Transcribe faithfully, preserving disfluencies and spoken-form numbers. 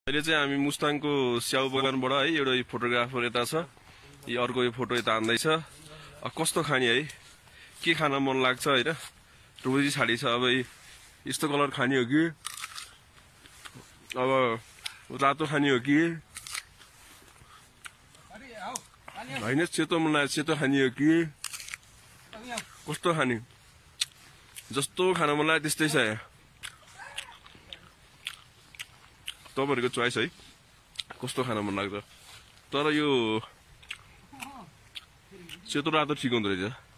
अहिले चाहिँ हामी मुस्ताङको स्याउ बगानबाट है एउटा फोटोग्राफर यता छ, यो अर्को यो फोटो यता हान्दैछ। कस्तो खाने है, के खान मन लाग्छ होइन, रोजी छाडी छ। अब यस्तो कलर खाने हो कि अब रातो खाने हो कि होइन, सेतो मन लाग्छ सेतो खाने हो कि कस्तो खाने, जस्तो खान मन लाग्यो त्यस्तै छ। तपाईँहरूको चोइस है, कस्तो खान मन लाग्छ। तर यो सेतो रातो ठिक हुँदो रहेछ।